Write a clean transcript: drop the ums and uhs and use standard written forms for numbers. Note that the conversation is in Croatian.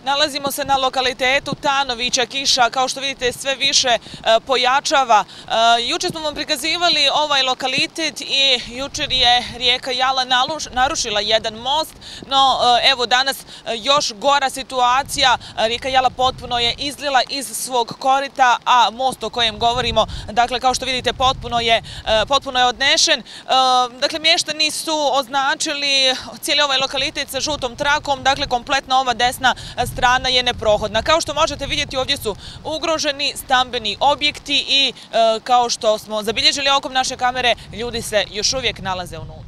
Nalazimo se na lokalitetu Tanovića. Kiša, kao što vidite, sve više pojačava. Juče smo vam prikazivali ovaj lokalitet i jučer je rijeka Jala narušila jedan most, no evo danas još gora situacija. Rijeka Jala potpuno je izlila iz svog korita, a most o kojem govorimo, dakle, kao što vidite, potpuno je odnešen. Dakle, mještani su označili cijeli ovaj lokalitet sa žutom trakom, dakle, kompletno ova desna strana je neprohodna. Kao što možete vidjeti, ovdje su ugroženi stambeni objekti i kao što smo zabilježili okom naše kamere, ljudi se još uvijek nalaze unutra.